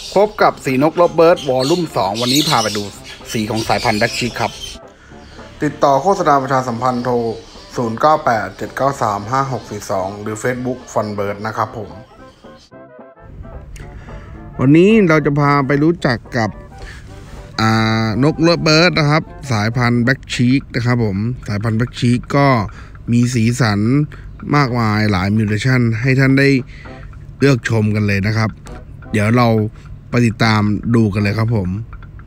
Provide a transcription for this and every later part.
พบกับสีนกเลิฟเบิร์ดวอลลุ่ม2วันนี้พาไปดูสีของสายพันธุ์แบล็กชีคครับติดต่อโฆษณาประชาสัมพันธ์โทร0987935642หรือ Facebook ฟันเบิร์ดนะครับผมวันนี้เราจะพาไปรู้จักกับนกเลิฟเบิร์ดนะครับสายพันธุ์แบล็กชีคนะครับผมสายพันธุ์แบล็กชีคก็มีสีสันมากมายหลายมิวเทชันให้ท่านได้เลือกชมกันเลยนะครับเดี๋ยวเราไปติดตามดูกันเลยครับผม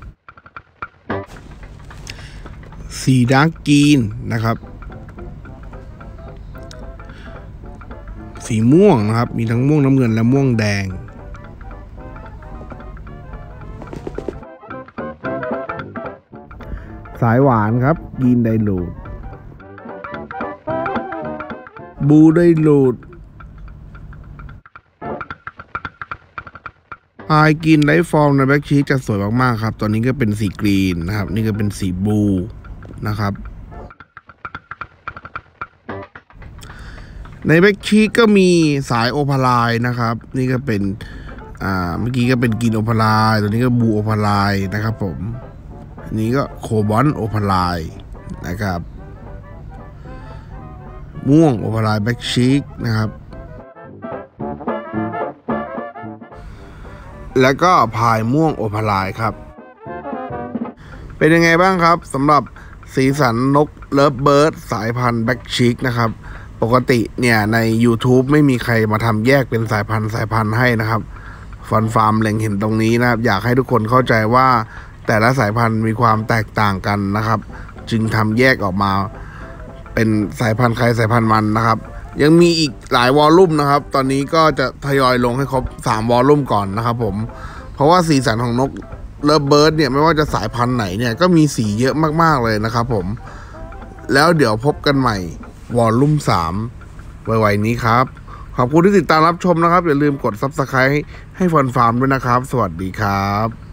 สีดาร์กกรีนนะครับสีม่วงนะครับมีทั้งม่วงน้ำเงินและม่วงแดงสายหวานครับกรีนไดรูดบูไดรูดพายกรีนไลท์ฟอร์มในแบล็กชีคจะสวยมากๆครับตอนนี้ก็เป็นสีกรีนนะครับนี่ก็เป็นสีบลูนะครับในแบล็กชีคก็มีสายโอพาไลน์นะครับนี่ก็เป็นเมื่อกี้ก็เป็นกรีนโอพาไลน์ตัวนี้ก็บลูโอพาไลน์นะครับผมอันนี้ก็โคบอลโอพาไลน์นะครับม่วงโอพาไลน์แบล็กชีคนะครับแล้วก็พายม่วงโอพาไลน์ครับเป็นยังไงบ้างครับสำหรับสีสันนกเลิฟเบิร์ดสายพันธุ์แบล็กชีคนะครับปกติเนี่ยใน YouTube ไม่มีใครมาทำแยกเป็นสายพันธุ์ให้นะครับฟันฟาร์มเล็งเห็นตรงนี้นะครับอยากให้ทุกคนเข้าใจว่าแต่ละสายพันธุ์มีความแตกต่างกันนะครับจึงทำแยกออกมาเป็นสายพันธุ์ใครสายพันธุ์มันนะครับยังมีอีกหลายวอลลุ่มนะครับตอนนี้ก็จะทยอยลงให้ครบ3วอลลุ่มก่อนนะครับผมเพราะว่าสีสันของนกเลิฟเบิร์ดเนี่ยไม่ว่าจะสายพันธุ์ไหนเนี่ยก็มีสีเยอะมากๆเลยนะครับผมแล้วเดี๋ยวพบกันใหม่วอลลุ่ม3ไวๆนี้ครับขอบคุณที่ติดตามรับชมนะครับอย่าลืมกด Subscribe ให้ฟันฟาร์มด้วยนะครับสวัสดีครับ